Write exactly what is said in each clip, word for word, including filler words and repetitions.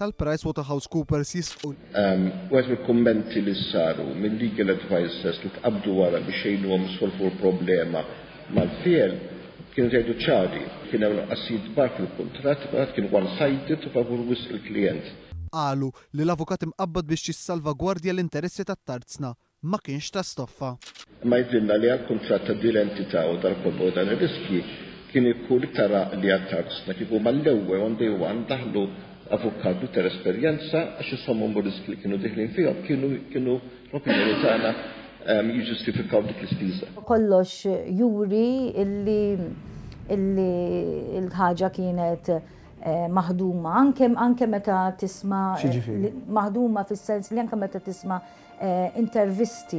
tal-PricewaterhouseCoopers jisqu. Wieħed mill-kummenti li saru mill-legal advisors li tqabdu wara biex jgħinuhom solvu l-problema mal-fiel kienu jgħidu ċari, kien hemm nuqqasijiet kbar fil-kuntratt, kien one-sided u favur wisq il-klijent. Qalu li l-avukat imqabbad biex jissalvagwardja l-interessi tat-tarzna ma kienx ta' stoffa. Ma jidrilna li għal-kuntratt ta' din l-entità u dal-kollu dan ir-riski kien ikun iktar li għat-tarzna kieku mal-ewwel on day one daħlu avukat b'iktar esperjenza għax isomhom riski li kienu diħlin fihom kienu kienu l-opinjoni tagħna jiġġustifikaw dik l-ispiża. Kollox juri illi illi l-ħaġa kienet maħduma anke anke meta tisma' maħduma fis-sens li anke meta tisma' intervisti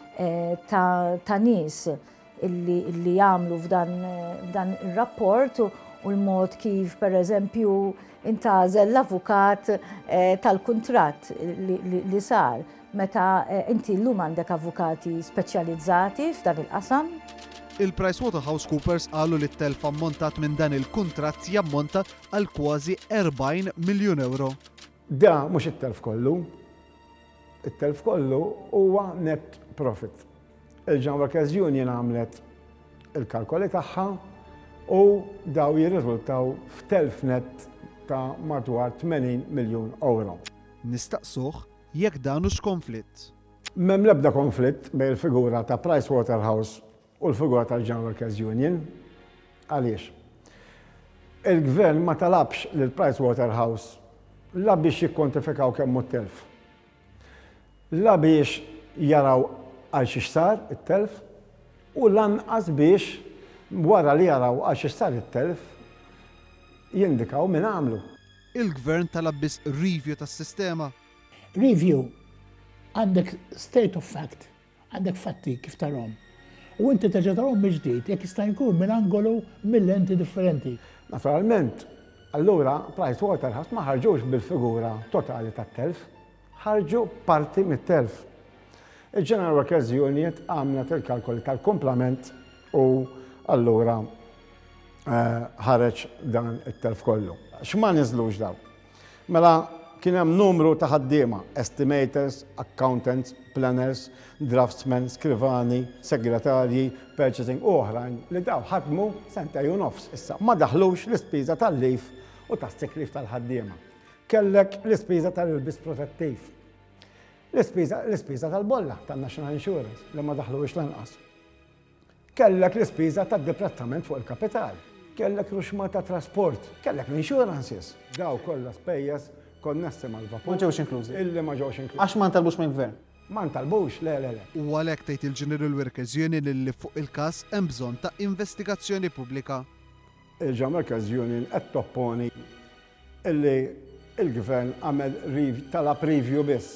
ta' nies illi jagħmlu f'dan ir-rapport u l-mod kif pereżempju intażel l-avukat tal-kuntratt li sar meta inti llum għandek avukati speċjalizzati f'dan il-qasam. Il-PricewaterhouseCoopers qalu li t-telf ammontat minn dan il-kuntratt jammonta għal kważi erbgħin miljun euro. Da mhux it-telf kollu. It-telf kollu huwa net profit. Il-John Workers Union għamlet il-kalkoli tagħha u daw jirriżultaw f'telf net ta' madwar tmenin miljun euro. Nistaqsuh jekk dan hux konflitt. M'hemm l-ebda konflitt bejn il-figura ta' Pricewaterhouse u l-figura tal-John Workers Union. Għaliex? Il-gvern ma talabx lil Pricewaterhouse la biex jikkontifikaw kemm hu telf. La biex jaraw għal xi sar it-telf u lanqas biex wara li jaraw għal xi sar it-telf jindikaw min għamlu. Il-gvern talab biss review tas-sistema. Review għandek state of fact, għandek fatti kif tarhom. U inti terġa' tarhom mill-ġdid jekk jista' jkun minn angolu mill-lenti differenti. Naturalment, allura Pricewaterhouse ma ħarġux bil-figura totali tat-telf, ħarġu parti mit-telf. Il-General Workers Union għamlet il-kalkoli tal-komplement u allura ħareġ dan it-telf kollu. X'ma niżlux daw? Mela kien hemm numru ta' ħaddiema, estimators, accountants, planners, draftsmen, skrivani, segretarji, purchasing u oħrajn li daw ħadmu sentej u nofs. Issa ma daħlux l-ispiża tal-lif u tas-sick leave tal-ħaddiema. Kellek l-ispiża tal-ilbis protettiv. L-ispiża tal-bolla tan-National Insurance li ma daħlux lanqas. Kellek l-ispiża tad-deprezzament fuq il-kapital. Kellek ruxma ta' trasport. Kellek l-insurances. Daw kollha spejjeż konnessi mal-vapur. Ma ġewx inklużi. Illi ma ġewx inklużi. Għax ma ntalbux mill-gvern. Ma ntalbux, le, le, le. U għalhekk tgħid il-General Workers Union li fuq il-każ hemm bżonn ta' investigazzjoni pubblika. Il-John Workers Union qed topponi illi il-gvern għamel talab review biss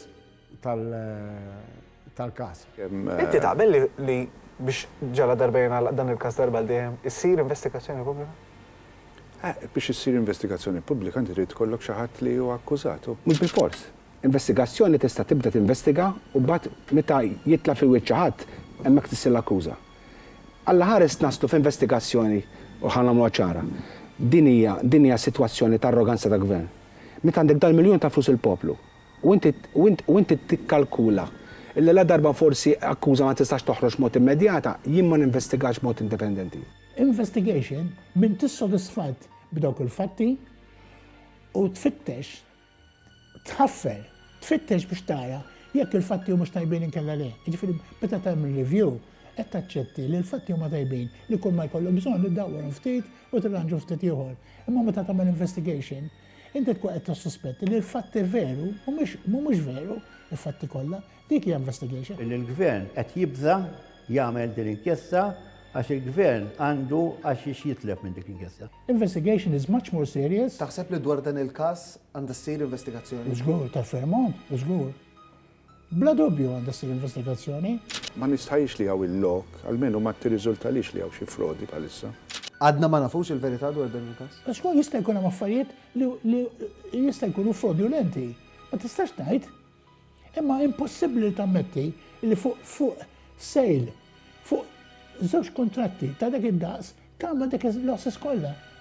tal-każ. Inti taqbel li biex ġala darbejna dan il-każ darba l-dejjem issir investigazzjoni pubblika? Biex issir investigazzjoni pubblika inti trid tkollok xi ħadd li huwa akkużat. Mhux bil-fors. Investigazzjoni tista' tibda tinvestiga u mbagħad meta jitla fi wiċċ ħadd hemmhekk tissir l-akkuża. Alla ħares naslu f'investigazzjoni u ħanamlu ċara. Din hija din hija sitwazzjoni ta' arroganza ta' gvern. Meta għandek dal-miljun ta' flus il-poplu u inti tikkalkula illi la darba forsi akkuża ma tistax toħroġ mod immedjata, jien ma ninvestigax mod indipendenti. Investigation minn tissodisfatt b'dawk il-fatti u tfittex, tħaffer, tfittex biex tara jekk il-fatti huma tajbin inkella le. Jiġifieri meta tagħmel review qed taċċetti li l-fatti huma tajbin li kull ma jkollhom bżonn iddawwarhom ftit u tirranġu ftit ieħor. Imma meta tagħmel investigation, inti tkun qed tissuspetti li l-fatti veru u mhumiex veru il-fatti kollha, dik hija investigation. Il-gvern qed jibża jagħmel din l-inkjesta għax il-gvern għandu għax jitlef minn dik l-inkjesta. Investigation is much more serious. Taħseb li dwar dan il-każ għandha ssir investigazzjoni? Żgur, tal-Fermont, żgur. Bla dubju għandha ssir investigazzjoni. Ma nistħajx li hawn il-lok, almenu ma tirriżultalix li hawn xi frodi bħalissa. Għadna ma nafux il-verità dwar dan il-każ? Xkun jista' jkun hemm affarijiet li jista' jkunu fraudulenti. Ma tistax tgħid. Imma impossibbli tammetti li fuq fuq sejl, fuq żewġ kontratti ta' dak id-daqs tagħmel dak il-losses kollha.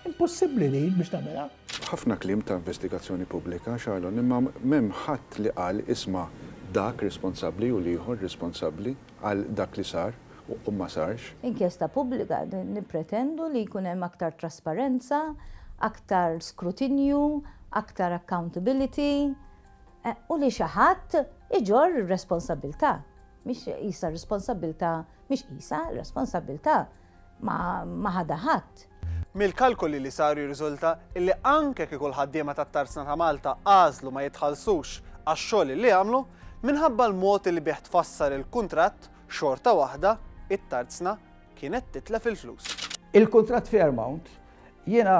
Impossibbli li biex tagħmilha. Ħafna kliem ta' investigazzjoni pubblika, Xarlon, imma m'hemm ħadd li qal isma' dak responsabbli u liħor responsabbli għal dak li sar u ma sarx. Inkjesta pubblika nippretendu li jkun hemm aktar trasparenza, aktar skrutinju, aktar accountability u li xi ħadd iġor responsabilità. Mhix isa responsabilità, mhix isa responsabilità ma ħada ħadd. Mill-kalkoli li saru jirriżulta illi anke kieku l-ħaddiema tat-Tarzna ta' Malta għażlu ma jitħallsux għax-xogħol li għamlu, minħabba l-mod li bih tfassar il-kuntratt xorta waħda it-Tarzna kienet titlef il-flus. Il-kuntratt Fairmount jiena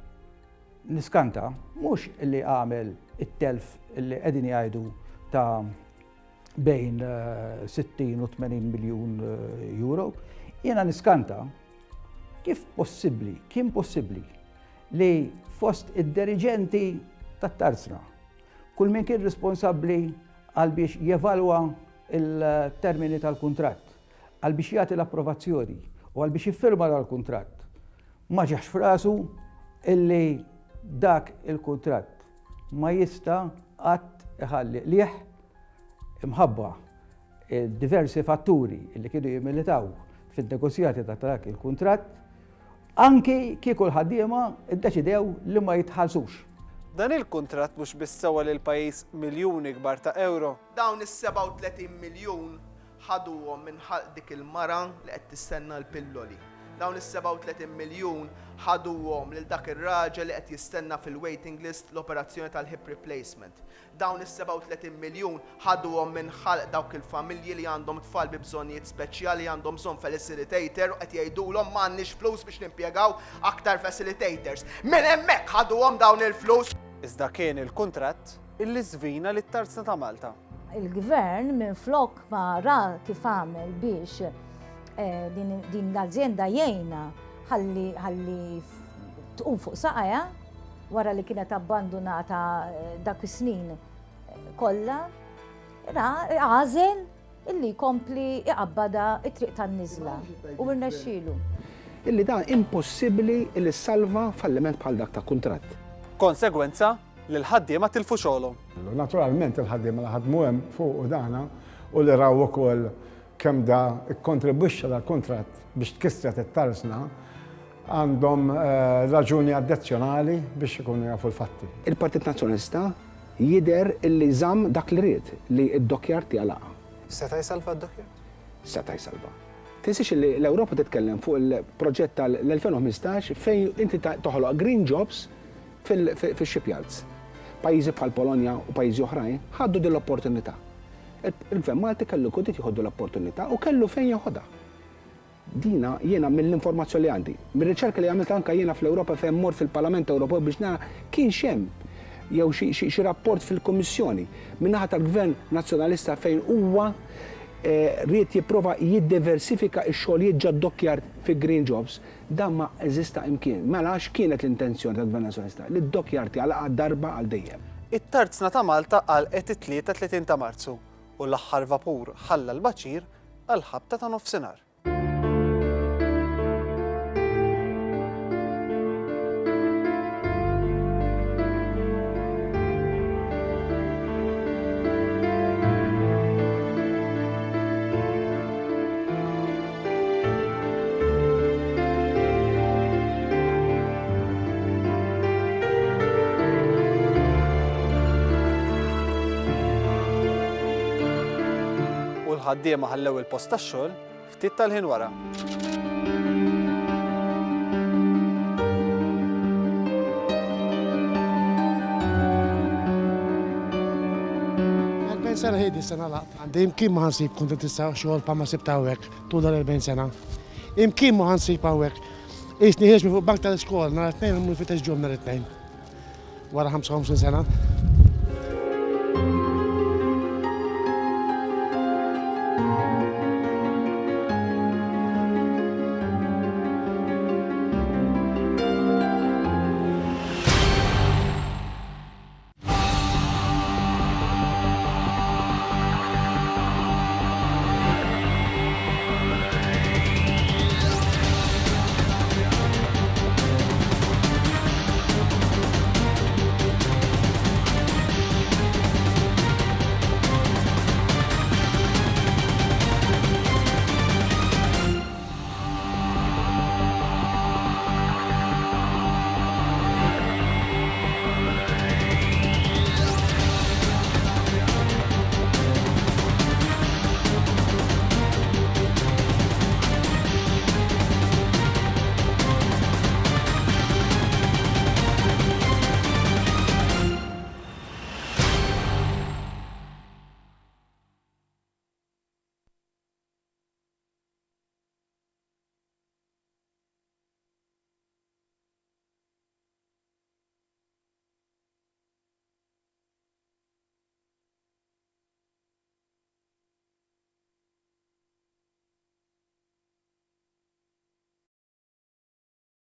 niskanta mhux illi għamel it-telf illi qegħdin jgħidu ta' bejn sittin u tmenin miljun euro, jiena niskanta kif possibbli, kien possibbli li fost id-diriġenti tat-Tarzna kull min kien responsabbli għal biex jevalwa il-termini tal-kuntratt, għal biex jagħti l-approvazzjoni u għal biex jiffirma l-kuntratt. Ma ġax frasu illi dak il-kuntratt ma jista' qatt iħalli liħ imħabba diversi fatturi illi kienu jimilitaw fid-negozjati ta' dak il-kuntratt, anki kieku l-ħaddiema iddeċidew li ma jitħallsux. Dan il-kuntratt mhux biss sewa lil pajjiż miljuni kbar ta' euro. Dawn is-seba' u tletin miljun ħaduhom minn ħalq dik il-mara li qed tistenna l-pilloli. Dawn is-seba' u tletin miljun ħaduhom lil dak ir-raġel li qed jistenna fil-waiting list l-operazzjoni tal-hip replacement. Dawn is-seba' u tletin miljun ħaduhom minn ħalq dawk il-familji li għandhom tfal bi bżonnijiet speċjali għandhom bżonn facilitator u qed jgħidulhom m'għandniex flus biex nimpjegaw aktar facilitators. Minn hemmhekk ħaduhom dawn il-flus. Iżda kien il-kuntratt illi żvina lit-Tarzna ta' Malta. Il-gvern minn flok ma ra kif għamel biex din l-azienda jgħinha ħalli tqum fuq saqajja wara li kienet abbandonata dak is-snin kollha, għażel illi jkompli iqabbada it-triq tan-niżla u rnexxielu. Illi dan impossibbli illi salva falliment bħal dak ta' kuntratt. Konsegwenza li l-ħaddiema tilfu xogħolhom. Naturalment il-ħaddiema li ħadmu hemm fuq u dana u li raw ukoll kemm da ikkontribwixxa dal-kuntratt biex tkissret it-Tarzna għandhom raġuni addizzjonali biex ikunu jafu l-fatti. Il-Partit Nazzjonalista jidher illi żamm dak li ried li d-dokkjar tiegħalaqa. Seta' jsalva d-dokkjar? Seta' jsalva. Tinsiex li l-Ewropa titkellem fuq il-proġett tal-elfejn u ħmistax fejn inti toħloq green jobs fil-shipyards. Pajjiżi bħal Polonja u pajjiżi oħrajn ħaddu din l-opportunità. Il-Gvern Malti kellu kudit jieħoddu l-opportunità u kellu fejn jaħodha. Dina jiena mill-informazzjoni li għandi. Mir-riċerka li għamilt anke jiena fl-Ewropa fejn mort fil-Parlament Ewropew biex nara kien xem jew xi rapport fil-Kummissjoni min-naħa tal-Gvern Nazzjonalista fejn huwa ried jipprova jiddiversifika x-xogħlijiet ġad-dokkjar fi green jobs, dan ma eżista imkien. Mela għax kienet l-intenzjoni tal-Gvern Nazzjonalista li d-dokkjar tiegħalaqa darba għal dejjem. It-Tarzna ta' Malta għalqet it-tlieta tletin ta' Marzu u l-aħħar vapur ħalla l-baċir għal ħabta ta' nofsinhar. Ħaddiema ħallew il-post tax-xogħol ftit tal-ħin wara. erbgħin sena ħidi sena laqt. Għandi imkien ma ħansib kont tista' xogħol pa ma sibt hawnhekk tul l-erbgħin sena. Imkien ma ħansib hawnhekk. Isni ħiex fuq bank tal-iskola nhar it-tnejn u nfittex ġol nhar it-tnejn. Wara ħamsa u ħamsin sena.